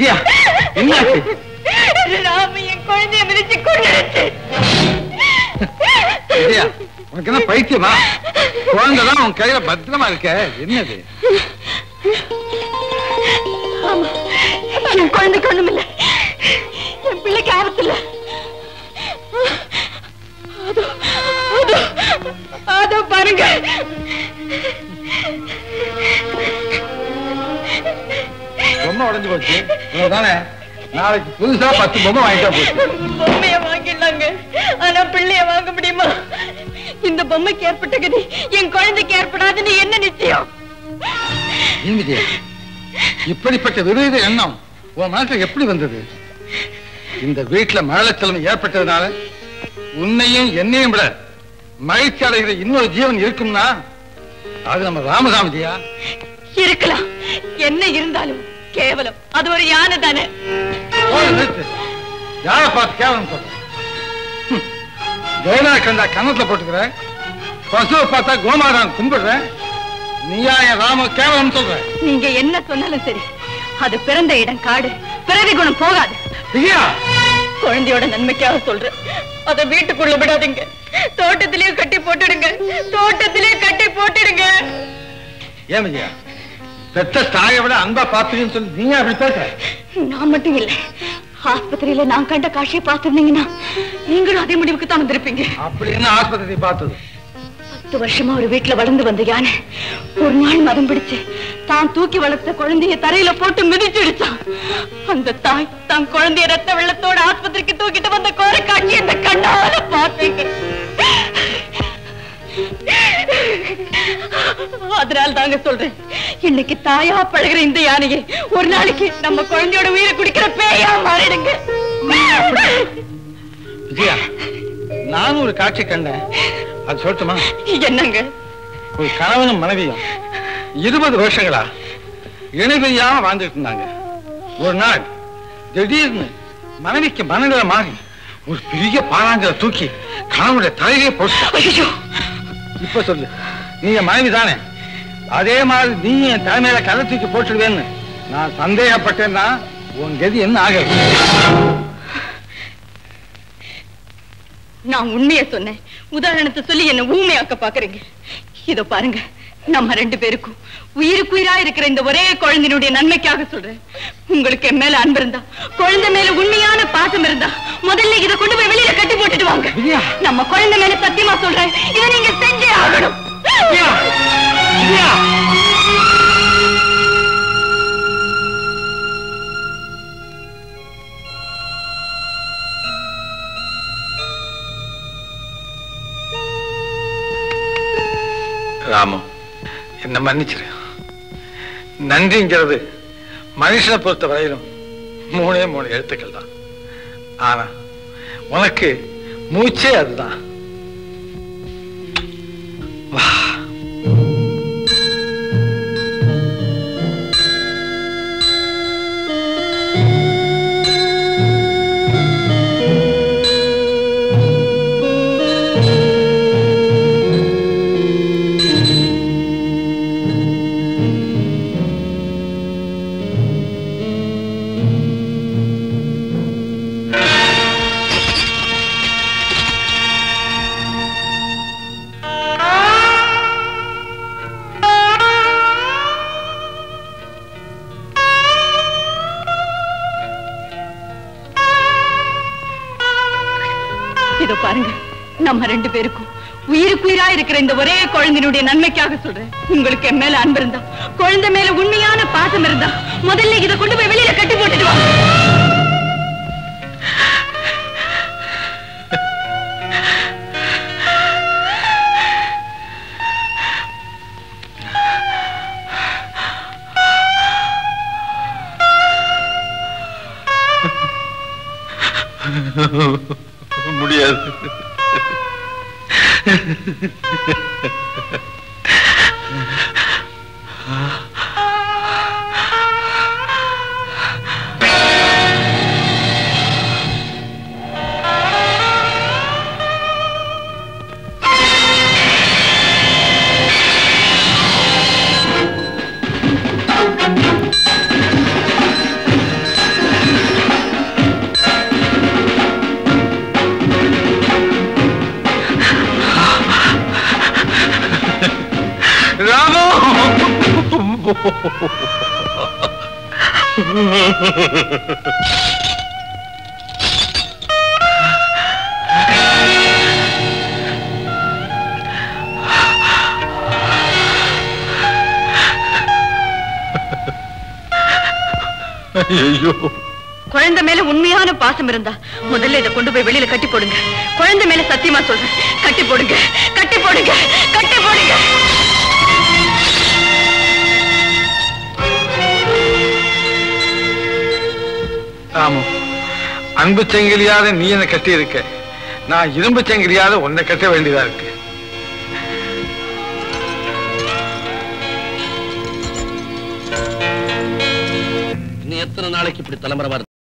விஜயா என்னாச்சு? ராம என் குழந்தைய மிதிச்சு கொண்டுடுச்சு. விஜயா உனக்கு என்ன பைத்தியமா? குழந்தைதான் உன் கையில பத்திரமா இருக்க. என்னது? என் குழந்தைக்கு ஒண்ணும் இல்லை. என் பிள்ளைக்கு ஆபத்து இல்லை. அதோ பாருங்க. பொம்மை உடஞ்சு போச்சு தானே? நாளைக்கு புதுசா 10 பொம்மை வாங்கிட்டா போச்சு. பொம்மைய வாங்கிடலாங்க, ஆனா பிள்ளைய வாங்க முடியுமா? இந்த பொம்மைக்கு ஏற்பட்ட கதி என் குழந்தைக்கு ஏற்படாதுன்னு என்ன நிச்சயம்? இப்படிப்பட்ட விரோத எண்ணம் உன் மனசுல எப்படி வந்தது? இந்த வீட்டுல மழலைச்சலமை ஏற்பட்டதுனால உன்னையும் என்னையும் விட மகிழ்ச்சி அடைகிற இன்னொரு ஜீவன் இருக்கும்னா அது நம்ம ராமசாமிதியா இருக்கலாம். என்ன இருந்தாலும் கேவலம் அது ஒரு யானை தானே. யாரை பார்த்து கேவலம் சொல்ற? ஜெயலா கண்டா கன்னத்துல போட்டுக்கிற, பசுவை பார்த்தா கோமாதான் கும்பிடுறேன். நீயா என் ராம கேவலம் சொல்ற? நீங்க என்ன சொன்னாலும் சரி, அது பிறந்த இடம் காடு, பிறவி குணம் போகாது. குழந்தையோட நன்மைக்காக சொல்றேன். அத வீட்டுக்குள்ள விடாதீங்க, தோட்டத்திலேயே கட்டி போட்டுடுங்க. தோட்டத்திலேயே கட்டி போட்டுடுங்க. ஏன் விஜயா, பெத்த தாயை விட அன்பா பாத்துக்கன்னு சொல்லி நீங்க அப்படி பேச? நான் மட்டும் இல்லை, ஆஸ்பத்திரியில நான் கண்ட காட்சியை பார்த்திருந்தீங்கன்னா நீங்களும் அதே முடிவுக்கு தான் வந்திருப்பீங்க. அப்படி என்ன ஆஸ்பத்திரி பார்த்தது? 10 வருஷமா ஒரு வீட்டுல வளர்ந்து வந்த யானை ஒரு நாள் மதம் பிடிச்சு தான் தூக்கி வளர்த்த குழந்தைய தரையில போட்டு மிதிச்சுடுச்சான். அந்த தாய் தான் குழந்தைய ரத்த வெள்ளத்தோட ஆஸ்பத்திரிக்கு தூக்கிட்டு வந்த கோர காட்சி இந்த கண்ணால பார்த்தீங்க. அதனால தாங்க சொல்றேன், இன்னைக்கு தாயா பழகிற இந்த யானையை ஒரு நாளைக்கு நம்ம குழந்தையோட உயிரை குடிக்கிற பேயா மாறிடுங்க. விஜயா, நானும் ஒரு காட்சி கண்டேன், அது சொல்லட்டுமா? என்னங்க? ஒரு கணவனும் மனைவியும் 20 வருஷங்களா இணைபிரியாம வாழ்ந்துட்டு இருந்தாங்க. ஒரு நாள் திடீர்னு மனைவிக்கு மனநிலை மாறி ஒரு பெரிய பாறாங்கலை தூக்கி கணவனுடைய தலையிலே போட்டு. இப்ப சொல்லு, நீ என் மனைவி தானே? அதே மாதிரி நீ என் தலைமையில கதை தூக்கி போட்டுடுவேன்னு நான் சந்தேகப்பட்டேன்னா உன் கதி என்ன ஆகுது? நான் உண்மையை சொன்னேன், உதாரணத்தை சொல்லி என்ன ஊமையாக்க பாக்குறீங்க. இதோ பாருங்க, நம்ம 2 பேருக்கும் உயிருக்குயிரா இருக்கிற இந்த ஒரே குழந்தையினுடைய நன்மைக்காக சொல்றேன். உங்களுக்கு என் மேல அன்பு இருந்தா, குழந்தை மேல உண்மையான பாசம் இருந்தா முதல்ல இதை கொண்டு போய் வெளியில கட்டி போட்டுட்டு வாங்க. நம்ம குழந்தை மேல சத்தியமா சொல்றேன், இதை நீங்க செஞ்சே ஆகணும். ராமு, என்ன மன்னிச்சிரு. நன்றிங்கிறது மனுஷனை பொறுத்த வரையிலும் 3 எழுத்துக்கள் தான். ஆனா உனக்கு மூச்சே அதுதான். வா. இதோ பாருங்க, நம்ம 2 பேருக்கும் உயிருக்குயிரா இருக்கிற இந்த ஒரே குழந்தையினுடைய நன்மைக்காக சொல்றேன். உங்களுக்கு என் மேல அன்பு இருந்தா, குழந்தை மேல உண்மையான பாசம் இருந்தா முதல்ல இதை கொண்டு போய் வெளியில கட்டி போட்டுட்டு வாங்க. முடியாது. ஐயோ, குழந்தை மேல உண்மையான பாசம் இருந்தா முதல்ல இதை கொண்டு போய் வெளியில கட்டி போடுங்க. குழந்தை மேல சத்தியமா சொல்றேன், கட்டி போடுங்க, கட்டி போடுங்க, கட்டி போடுங்க. ஆமா, அன்பு சங்கிலியாத நீ என்ன கட்டி இருக்க, நான் இரும்பு சங்கிலியாத உன்னை கட்ட வேண்டியதா இருக்கு. இன்னும் எத்தனை நாளைக்கு இப்படி தலைமுறை